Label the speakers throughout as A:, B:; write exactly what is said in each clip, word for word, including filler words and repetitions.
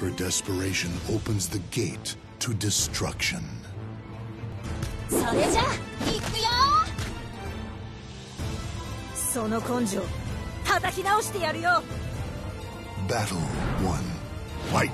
A: Her desperation opens the gate to destruction.
B: それじゃ行くよ。その根性叩き直してやるよ。
A: Battle one. Fight.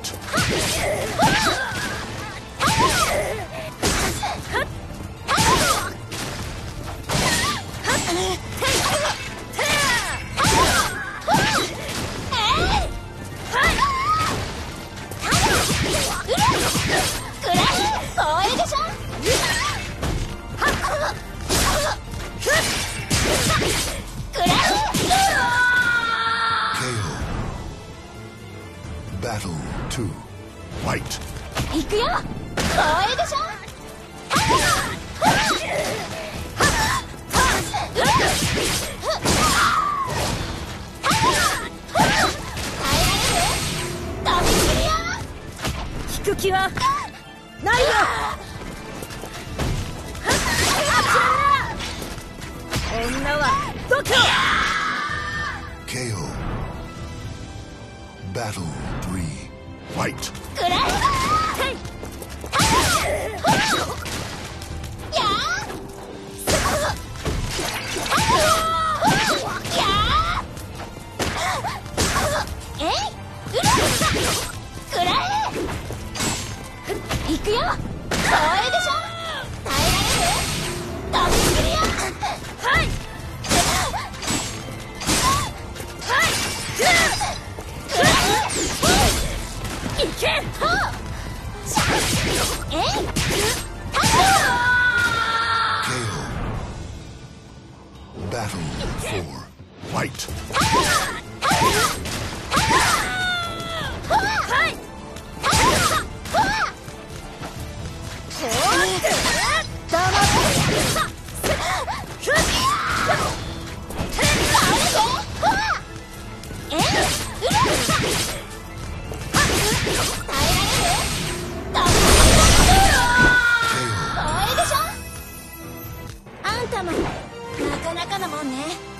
A: Battle two. Fight.
B: 行くよ。光栄でしょ。引く気はないよ。女は度胸。
A: ケーオー. Battle three. Fight.
B: くらえ。やあ。やあ。えい。うら。くらえ。行くよ。光栄でしょ。耐えられる？飛び切りよ。はい。はい。いけ！えい！
A: ケーオー. Battle four. Fight.
B: あんたもなかなかなもんね。